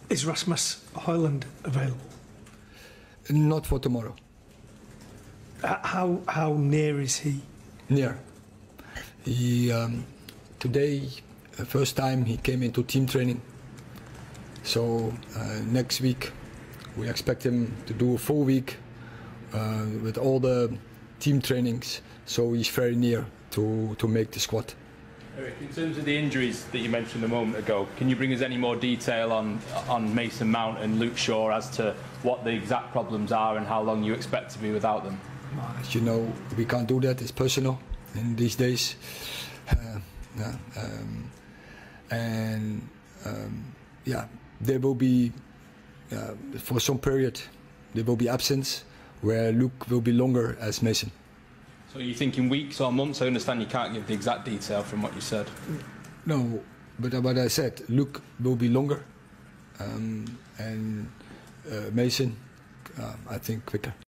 Is Rasmus Højlund available? Not for tomorrow. How near is he? Near. He today, first time he came into team training. So next week we expect him to do a full week with all the team trainings. So he's very near to make the squad. Eric, in terms of the injuries that you mentioned a moment ago, can you bring us any more detail on Mason Mount and Luke Shaw as to what the exact problems are and how long you expect to be without them? As you know, we can't do that. It's personal in these days. There will be, for some period, there will be absence where Luke will be longer as Mason. So are you thinking weeks or months? I understand you can't give the exact detail from what you said. No, but what I said, Luke will be longer, and Mason, I think quicker.